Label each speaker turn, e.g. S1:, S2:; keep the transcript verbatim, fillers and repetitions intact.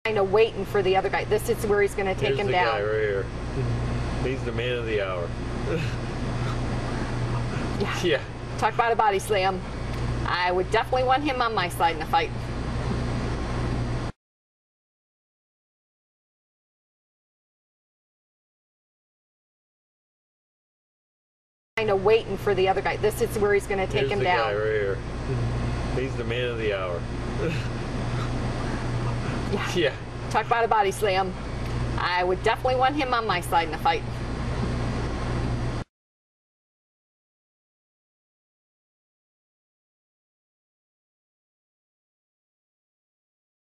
S1: Kind of waiting for the other guy. This is where he's going to take
S2: Here's
S1: him
S2: the
S1: down.
S2: guy right here. He's the man of the hour.
S1: Yeah.
S2: Yeah.
S1: Talk about a body slam. I would definitely want him on my side in the fight. Kind of waiting for the other guy. This is where he's going to take
S2: Here's
S1: him
S2: the
S1: down.
S2: guy right here. He's the man of the hour.
S1: Yeah.
S2: Yeah.
S1: Talk about a body slam. I would definitely want him on my side in the fight.